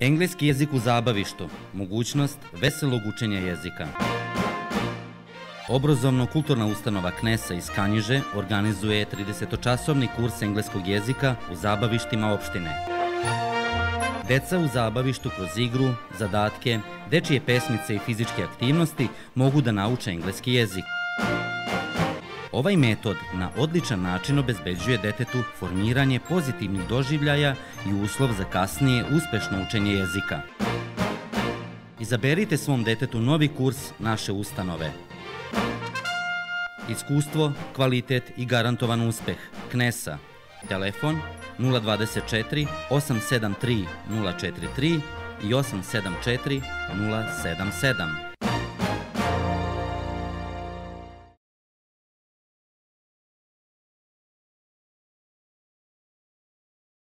Engleski jezik u zabavištu, mogućnost veselog učenja jezika. Obrazovno-kulturna ustanova Knesa iz Kanjiže organizuje 30-časovni kurs engleskog jezika u zabavištima opštine. Deca u zabavištu kroz igru, zadatke, dečije pesmice i fizičke aktivnosti mogu da nauče engleski jezik. Ovaj metod na odličan način obezbeđuje detetu formiranje pozitivnih doživljaja i uslov za kasnije uspešno učenje jezika. Izaberite svom detetu novi kurs naše ustanove. Iskustvo, kvalitet i garantovan uspeh. Knesa. Telefon 024 873 043 i 874 077.